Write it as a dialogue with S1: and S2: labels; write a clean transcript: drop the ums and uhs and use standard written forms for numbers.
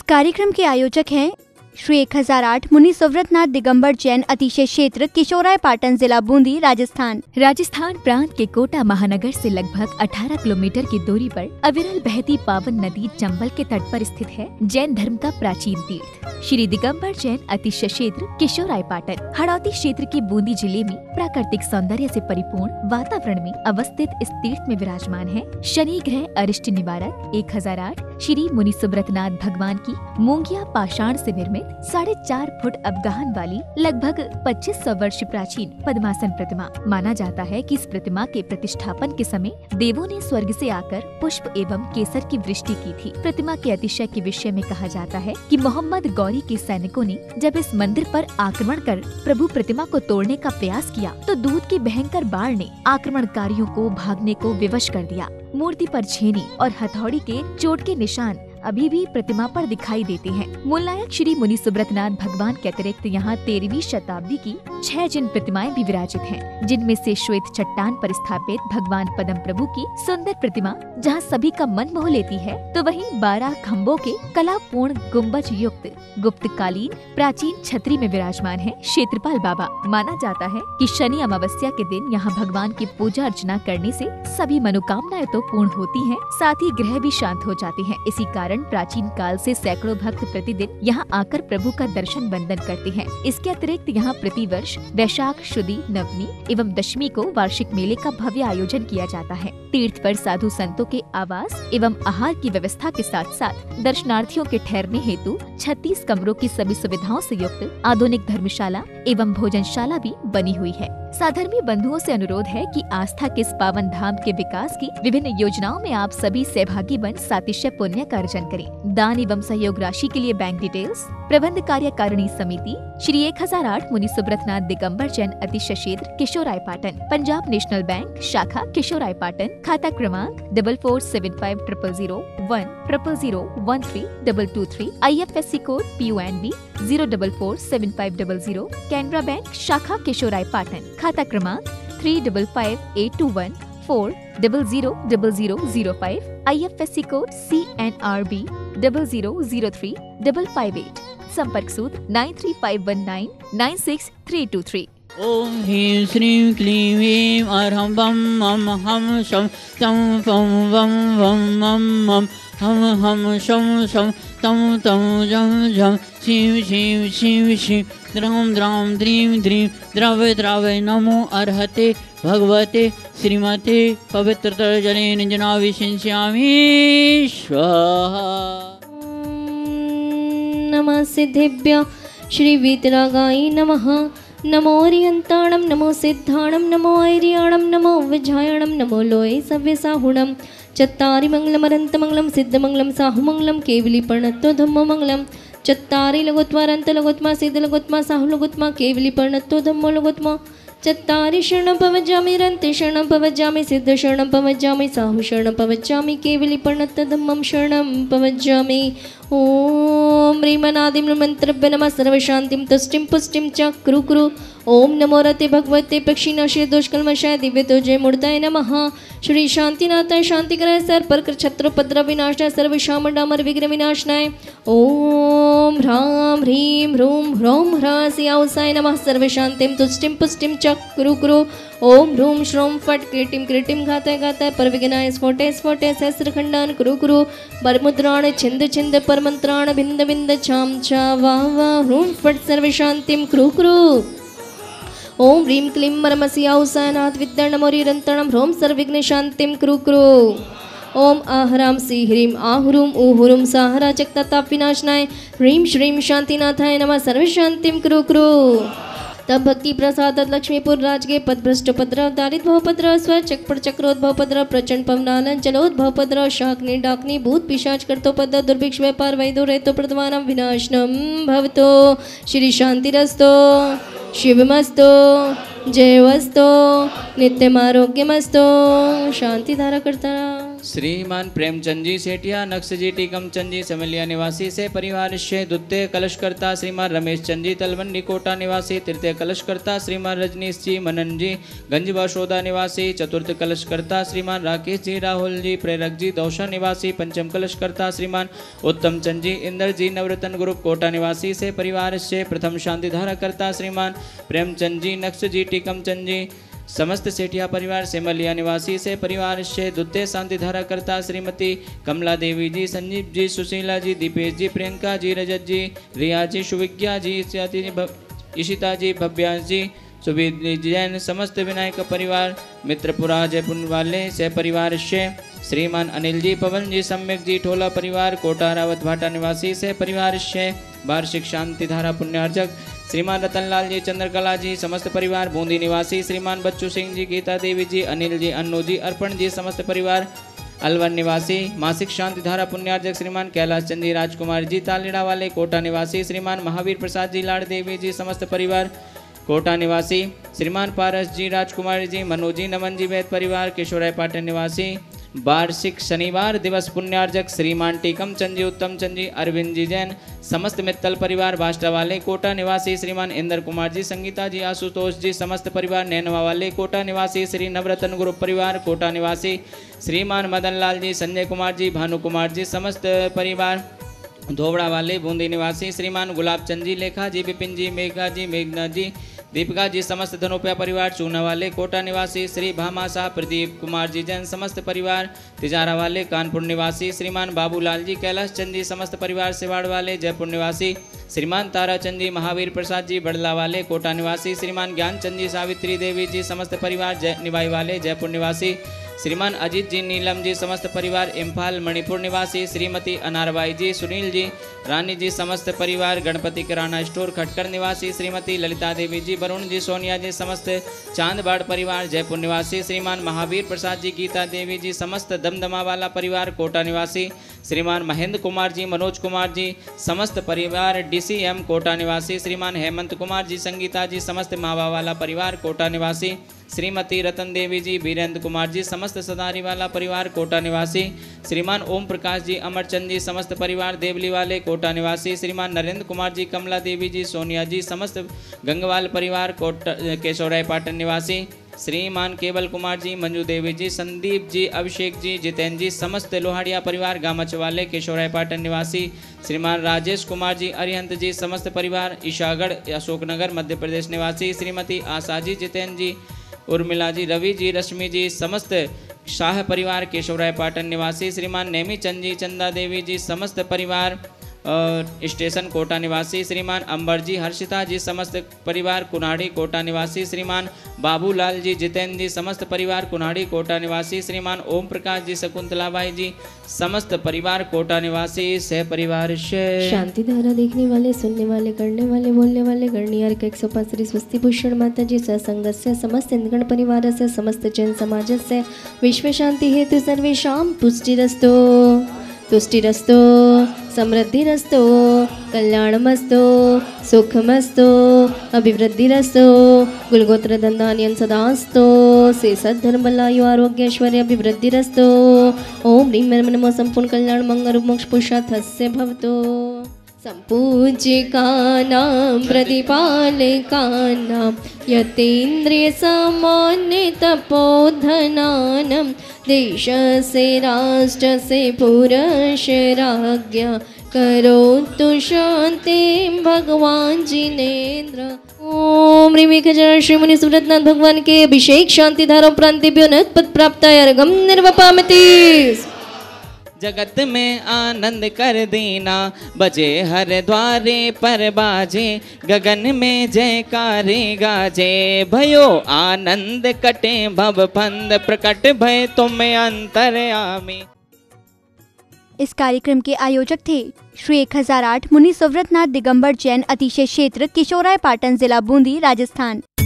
S1: कार्यक्रम के आयोजक हैं श्री 1008 मुनि सुव्रतनाथ दिगंबर जैन अतिशय क्षेत्र किशोराय पाटन जिला बूंदी राजस्थान।
S2: राजस्थान प्रांत के कोटा महानगर से लगभग 18 किलोमीटर की दूरी पर अविरल बहती पावन नदी चंबल के तट पर स्थित है जैन धर्म का प्राचीन तीर्थ श्री दिगंबर जैन अतिशय क्षेत्र किशोराय पाटन। हड़ौती क्षेत्र के बूंदी जिले में प्राकृतिक सौंदर्य से परिपूर्ण वातावरण में अवस्थित इस तीर्थ में विराजमान है शनि ग्रह अरिष्ट निवारक 1008 श्री मुनि सुब्रतनाथ भगवान की मूंगिया पाषाण से निर्मित 4.5 फुट अवगाहन वाली लगभग 2500 वर्ष प्राचीन पद्मासन प्रतिमा। माना जाता है कि इस प्रतिमा के प्रतिष्ठापन के समय देवों ने स्वर्ग से आकर पुष्प एवं केसर की वृष्टि की थी। प्रतिमा के अतिशय के विषय में कहा जाता है कि मोहम्मद गौरी के सैनिकों ने जब इस मंदिर पर आक्रमण कर प्रभु प्रतिमा को तोड़ने का प्रयास किया तो दूध की भयंकर बाढ़ ने आक्रमणकारियों को भागने को विवश कर दिया। मूर्ति पर छेनी और हथौड़ी के चोट के निशान अभी भी प्रतिमा पर दिखाई देते हैं। मूलनायक श्री मुनि सुब्रतनाथ भगवान के अतिरिक्त यहाँ 13वीं शताब्दी की 6 जिन प्रतिमाएं भी विराजित हैं, जिनमें से श्वेत चट्टान पर स्थापित भगवान पद्म प्रभु की सुंदर प्रतिमा जहाँ सभी का मन मोह लेती है, तो वहीं 12 खम्भों के कलापूर्ण गुम्बज युक्त गुप्तकालीन प्राचीन छतरी में विराजमान है क्षेत्रपाल बाबा। माना जाता है कि शनि अमावस्या के दिन यहाँ भगवान की पूजा अर्चना करने से सभी मनोकामनाएं तो पूर्ण होती हैं, साथ ही ग्रह भी शांत हो जाते हैं। इसी कारण प्राचीन काल से सैकड़ों भक्त प्रतिदिन यहाँ आकर प्रभु का दर्शन वंदन करते हैं। इसके अतिरिक्त यहाँ प्रतिवर्ष वैशाख शुदी नवमी एवं दशमी को वार्षिक मेले का भव्य आयोजन किया जाता है। तीर्थ पर साधु संतों के आवास एवं आहार की व्यवस्था के साथ साथ दर्शनार्थियों के ठहरने हेतु 36 कमरों की सभी सुविधाओं से युक्त आधुनिक धर्मशाला एवं भोजनशाला भी बनी हुई है। साधर्मी बंधुओं से अनुरोध है कि आस्था के इस पावन धाम के विकास की विभिन्न योजनाओं में आप सभी सहभागी बन सातिशय पुण्य का अर्जन करें। दान एवं सहयोग राशि के लिए बैंक डिटेल्स प्रबंध कार्यकारिणी समिति श्री 1008 मुनि सुब्रतनाथ दिगंबर जैन अतिशय क्षेत्र किशोराय पाटन, पंजाब नेशनल बैंक शाखा किशोराय पाटन, खाता क्रमांक 4475000100132223, IFSC code PUNB 0447500, Canara bank शाखा किशोराय पाटन, खाता क्रमांक 358214000005, IFSC कोड CNRB 0003558, संपर्क सूत्र 9351996323।
S3: ओम ह्रीं श्रीं क्लीं ह्रीं अर्हं बम मम हम शम तं फं वम वम मम मम हम शम शम तं तं जं झं शिं शिं शिं शिं द्रौं द्रौं द्रीं द्रीं द्रव्य द्रव्य नमो अर्हते भगवते श्रीमते पवित्रतर जलेन जनाभिषिञ्चामि स्वाहा।
S4: नमः सिद्धेभ्यः श्री वीतरागाय नमः। नमो ओरियंताणं नमो सिद्धाणं नमो ऐरियाणं नमो विजयाणं नमो लोये सव्यसाहुणं चत्तारि मंगलमरन्तमंगलं सिद्धमंगलं साहुमंगलं केवलीपर्णत्तो धम्ममंगलं चत्तारि लघुत्वारन्तलघुत्मा सिद्धलघुत्मा साहुलघुत्मा केवलीपर्णत्तो धम्मो लघुत्मा चत्तारि शरणं पवज्जामि रन्ते शरणं पवज्जामि सिद्ध शरणं पवज्जामि साहु शरणं पवज्जामि केवलीपर्णत्तो धम्मं शरणं पवज्जामि। ओम ह्रीमनादिं मंत्रभ्य नमः सर्वशान्तिं तुष्टिं पुष्टिं च कुरु कुरु। ओम नमो रते भगवते पक्षिनाशय दोषकल्मषाय दिव्यतोजय मूर्ताय नमः। श्री शांतिनाथाय शांतिकराय सर्पर छत्रोपद्रव विनाशाय सर्वशामडामर विघ्न विनाशनाय। ओम ह्रां ह्रीं ह्रूं ह्रौं ह्रां सियावसाय नमः सर्वशान्तिं तुष्टिं पुष्टिं च कुरु कुरु। ओम ह्रूं श्रौं फट् क्रीटिं क्रीटिं घाताय घाताय परविघ्नाय स्फोटे स्फोटे सहस्रखण्डान् कुरु कुरु। परमुद्राण छिन्द छिन्द परमन्त्राण भिन्द भिन्द छां छा वाह वाह ह्रूं फट् सर्वशान्तिं कुरु कुरु। ओम ह्रीं क्लीं मरमसियाहुसायनाथ विद्याणमोरिरन्तणं ह्रौं सर्वविघ्नशान्तिं कुरु कुरु। ओम आहरां सी ह्रीं आहुरुं ऊहुरुं साहरा चक्ताताप विनाशनाय ह्रीं श्रीं शांतिनाथाय नमः सर्वशान्तिं कुरु कुरु। तब भक्ति प्रसाद लक्ष्मीपुर राजगे पदभ्रष्टोपद्र दारित भवपद्र स्व चक्र चक्रोद्भवपद्र प्रचंड पवनालन चलोद्भवपद्र शाकनी डाकनी भूत पिशाच कर्तोपद्र दुर्भिक्ष व्यापार वैदो रेतो प्रदवानम विनाशनम भवतो। श्री शांतिरस्तो शिवमस्तो जयवस्तो नित्यमारोग्यमस्तो। शांति धारा करता
S5: श्रीमान प्रेमचंद जी सेठिया नक्श जी टीकमचंद जी समलिया निवासी से परिवार से द्वितीय कलशकर्ता श्रीमान रमेश चंद जी तलवंडी कोटा निवासी, तृतीय कलशकर्ता श्रीमान रजनीश जी मनन जी गंज बशोदा निवासी, चतुर्थ कलशकर्ता श्रीमान राकेश जी राहुल जी प्रेरक जी दौसा निवासी, पंचम कलशकर्ता श्रीमान उत्तम चंद जी इंद्र जी नवरत्न ग्रुप कोटा निवासी से परिवार से, प्रथम शांति धारा करता श्रीमान प्रेमचंद जी नक्श जी टीकमचंद जी समस्त सेठिया परिवार सेमलिया निवासी से परिवार से, द्वितीय शांति धारा करता श्रीमती कमला देवी जी संजीव जी सुशीला जी दीपेश जी प्रियंका जी रजत जी रिया जी सुविज्ञा जी इशिता जी भव्यांश जी सुबीर जैन समस्त विनायक परिवार मित्रपुरा जयपुर वाले से परिवार से, श्रीमान अनिल जी पवन जी सम्यक जी ठोला परिवार कोटा रावत भाटा निवासी से परिवार से, वार्षिक शांति धारा पुण्यार्जक श्रीमान रतनलाल जी चंद्रकला जी समस्त परिवार बूंदी निवासी, श्रीमान बच्चू सिंह जी गीता देवी जी अनिल जी अन्नू जी अर्पण जी समस्त परिवार अलवर निवासी, मासिक शांति धारा पुण्यार्जक श्रीमान कैलाश चंद जी राजकुमार जी तालिड़ा वाले कोटा निवासी, श्रीमान महावीर प्रसाद जी लाड़ देवी जी समस्त परिवार कोटा निवासी, श्रीमान पारस जी राजकुमार जी मनु जी नमन जी वैद परिवार किशोराय पाटन निवासी, वार्षिक शनिवार दिवस पुण्यार्जक श्रीमान टीकम चंद जी उत्तम चंद जी अरविंद जी जैन समस्त मित्तल परिवार बाष्टा वाले कोटा निवासी, श्रीमान इंद्र कुमार जी संगीता जी आशुतोष जी समस्त परिवार नैनवा वाले कोटा निवासी, श्री नवरत्न ग्रुप परिवार कोटा निवासी, श्रीमान मदन लाल जी संजय कुमार जी भानु कुमार जी समस्त परिवार धोबड़ा वाले बूंदी निवासी, श्रीमान गुलाब चंद जी लेखा जी विपिन जी मेघा जी मेघना जी दीपिका जी समस्त धनोपिया परिवार चूना वाले कोटा निवासी, श्री भामा साहब प्रदीप कुमार जी जैन समस्त परिवार तिजारा वाले कानपुर निवासी, श्रीमान बाबूलाल जी कैलाश चंद जी समस्त परिवार सिवाड़ वाले जयपुर निवासी, श्रीमान ताराचंद जी महावीर प्रसाद जी बड़ला वाले कोटा निवासी, श्रीमान ज्ञानचंद जी सावित्री देवी जी समस्त परिवार निवाई वाले जयपुर निवासी, श्रीमान अजीत जी नीलम जी समस्त परिवार इम्फाल मणिपुर निवासी, श्रीमती अनारबाई जी सुनील जी रानी जी समस्त परिवार गणपति किराना स्टोर खटकर निवासी, श्रीमती ललिता देवी जी वरुण जी सोनिया जी समस्त चांदबाड़ परिवार जयपुर निवासी, श्रीमान महावीर प्रसाद जी गीता देवी जी समस्त दमदमा वाला परिवार कोटा निवासी, श्रीमान महेंद्र कुमार जी मनोज कुमार जी समस्त परिवार DCM कोटा निवासी, श्रीमान हेमंत कुमार जी संगीता जी समस्त मावा वाला परिवार कोटा निवासी, श्रीमती रतन देवी जी वीरेंद्र कुमार जी समस्त सदारी वाला परिवार कोटा निवासी, श्रीमान ओम प्रकाश जी अमरचंद जी समस्त परिवार देवली वाले कोटा निवासी, श्रीमान नरेंद्र कुमार जी कमला देवी जी सोनिया जी समस्त गंगवाल परिवार कोटा केशोराय पाटन निवासी, श्रीमान केवल कुमार जी मंजू देवी जी संदीप जी अभिषेक जी जितेंद्र जी समस्त लोहाड़िया परिवार गामच वाले केशोराय पाटन निवासी, श्रीमान राजेश कुमार जी अरिहंत जी समस्त परिवार ईशागढ़ अशोकनगर मध्य प्रदेश निवासी, श्रीमती आशा जी जितेंद्र जी उर्मिला जी रवि जी रश्मि जी समस्त शाह परिवार केशवराय पाटन निवासी, श्रीमान नेमी चंद जी चंदा देवी जी समस्त परिवार स्टेशन कोटा निवासी, श्रीमान अंबर जी हर्षिता जी समस्त परिवार कुन्हाड़ी कोटा निवासी, श्रीमान बाबूलाल जी जितेंद्र जी समस्त परिवार कुन्हाड़ी कोटा निवासी, श्रीमान ओम प्रकाश जी शकुंतलाबाई जी समस्त परिवार कोटा निवासी सह परिवार से।
S4: शांति धारा देखने वाले सुनने वाले करने वाले बोलने वाले गणनीय 105 श्री स्वस्ति भूषण माता जी सत्संग से समस्त हिंदगण परिवार से समस्त जैन समाज से विश्व शांति हेतु सर्वेषां पुष्टिरस्तु तुष्टिरस्तु समृद्धिरस्तु कल्याणमस्तु सुखमस्तु अभिवृद्धिरस्तु गुलगोत्र दंदान्यन सदास्तु से सद्धर्मलायु आरोग्य ऐश्वर्य अभिवृद्धिरस्तु ओम ह्रीं नमः नमो संपूर्ण कल्याण मंगल मोक्ष पुरुषार्थस्य भवतु। संपूज्यकानां प्रतिपालकानां यतीन्द्रिय सामान्य तपोधनानां देशस्य राष्ट्रस्य पुरस्य राज्ञा करोतु शांति भगवान जिनेन्द्र। ओम ह्रीं श्री मुनि सुव्रतनाथ भगवान के अभिषेक शांति धारा प्रांतिभ्यो नत्पद प्राप्ताय अर्घं निर्वपामति।
S5: जगत में आनंद कर दीना बजे हर द्वारे पर बाजे गगन में जयकारे गाजे भयो आनंद कटे भव फंद प्रकट भय तुम अंतर्यामी।
S1: इस कार्यक्रम के आयोजक थे श्री 1008 मुनि सुव्रतनाथ दिगंबर जैन अतिशय क्षेत्र किशोराय पाटन जिला बूंदी राजस्थान।